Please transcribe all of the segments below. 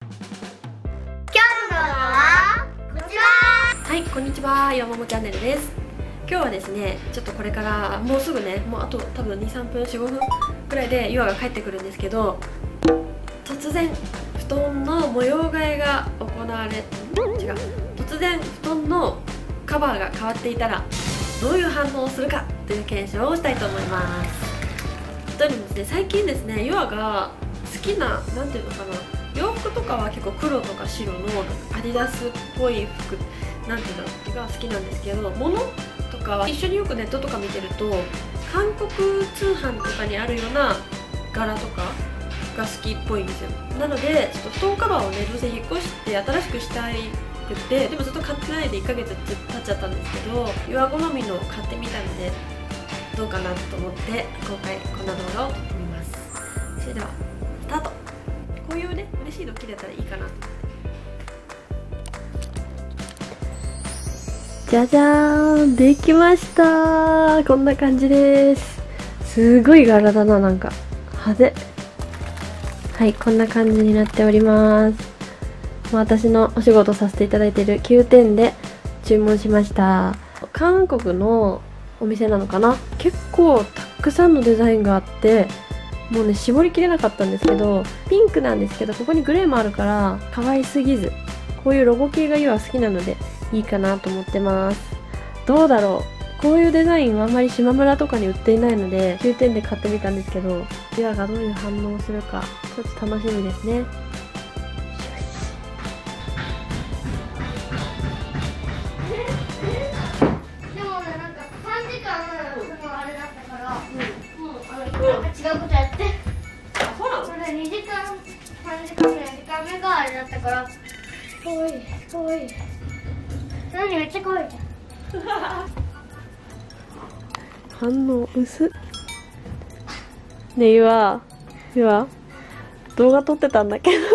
の動画はこちら。 はい、こんにちは、岩桃チャンネルです。今日はですね、ちょっとこれからもうすぐね、もうあと多分2、3分、4、5分くらいでゆあが帰ってくるんですけど、突然布団の模様替えが行われ、突然布団のカバーが変わっていたらどういう反応をするかという検証をしたいと思います。というのもですね、最近ですね、ゆあが好きな、なんていうのかな、洋服とかは結構黒とか白のアディダスっぽい服、なんていうのが好きなんですけど、物とかは一緒によくネットとか見てると韓国通販とかにあるような柄とかが好きっぽいんですよ。なのでちょっと布団カバーをね、どうせ引っ越して新しくしたいくて、でもずっと買ってないで1ヶ月経っちゃったんですけど、ゆあ好みのを買ってみたのでどうかなと思って今回こんな動画を撮ってみます。それではスタート。こういうね、嬉しいドッキリだったらいいかなと思って。じゃじゃーん、できました。こんな感じです。すごい柄だな、なんか派手。はい、こんな感じになっております。私のお仕事させていただいている9点で注文しました。韓国のお店なのかな。結構たくさんのデザインがあって、もうね、絞りきれなかったんですけど、ピンクなんですけど、ここにグレーもあるから可愛すぎず、こういうロゴ系がゆあ好きなのでいいかなと思ってます。どうだろう、こういうデザインはあんまりしまむらとかに売っていないので9点で買ってみたんですけど、ゆあがどういう反応をするかちょっと楽しみですね。 違うことやって、それ2時間3時間ぐらい時間目があれだったから、かわいいかわいい。何めっちゃかわいいじゃん。 反応薄っ。ねえ、ゆあ動画撮ってたんだけど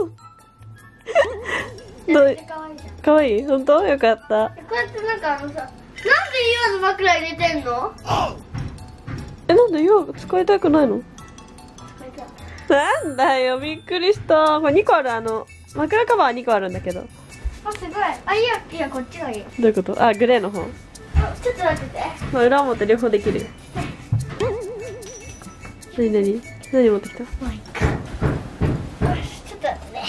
めっちゃかわいいじゃん。 かわいい、本当よかった。 こうやってなんかなんで今の枕入れてんの？ なんでゆあが使いたくないの？ 使いたい。 なんだよ、びっくりした。これ2個ある、枕カバー2個あるんだけど。 あ、すごい。あ、いやこっちがいい。 どういうこと？あ、グレーの方。 ちょっと待ってて。 まあ、裏表両方できるよ。何持ってきた？ もういいか。よし、ちょっと待って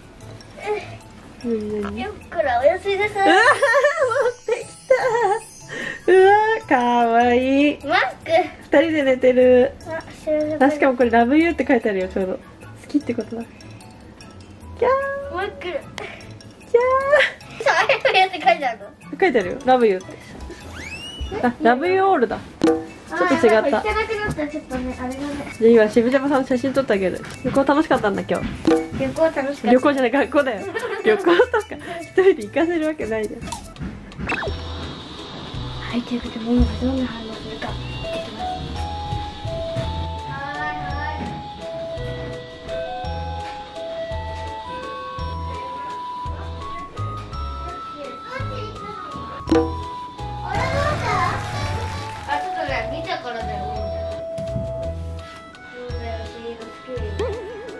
ね。 何？ よっこらおやすみなさい。 うわー、持ってきた。うわー、かわいい。 マスク。 2人で寝てる。 あ、 しかもこれラブユーって書いてあるよ、ちょうど。好きってことだ。キャー。 もう一個。 キャー。 そう、あれって書いてあるの？ 書いてあるよ、ラブユーって。あ、ラブユーオールだ。ちょっと違った。 行けなくなったらちょっとね、あれがね。 じゃあ今、渋ジャパさんの写真撮ってあげる。旅行楽しかったんだ、今日。 旅行楽しかった。 旅行じゃない、学校だよ。旅行とか一人で行かせるわけないじゃん。 はい、ということで、ももがどんな反応するか、行ってきます。あ、ちょっとね、見たからだよ、ももちゃん。そうだよ、シールつけるよ。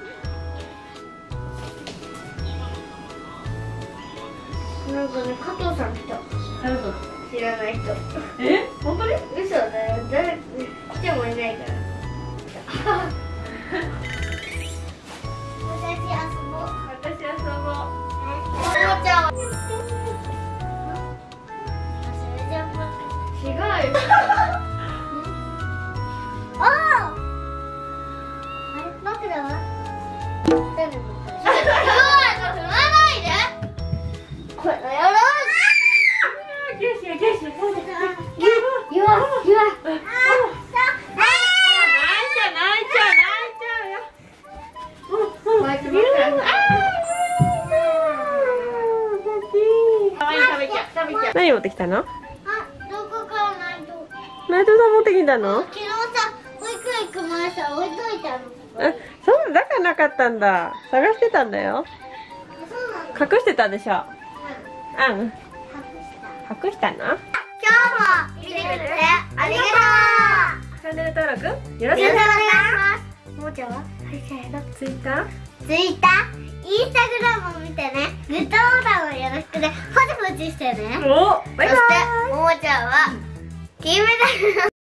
なんかね、加藤さん来た。 誰と？ 知らない人。 え？本当に？ 嘘だよ、誰来てもいないから。私遊ぼう。 私遊ぼう。 ももちゃん。それじゃ違うよ。ああ。あれ、枕は？誰の枕？踏まないで。これやろう。ゆわ。 何持ってきたの？ あ、どこからないと。 内藤さん持ってきたの？ 昨日さ、保育園行く前さ、置いといたの。 あ、そうだからなかったんだ。探してたんだよ。 そうなんだ。 隠してたでしょ。うん。 隠した。 隠したの？ 今日も見てくれてありがとう。 チャンネル登録よろしくおよろしくお願いし願いします。 ます。ももちゃんは？はい、せーの。 ツイッター？ ツイッター、 インスタグラムを見てね、グッドボタンをよろしくね、ポチポチしてね。 お、バイバイ。 そしてももちゃんは金メダル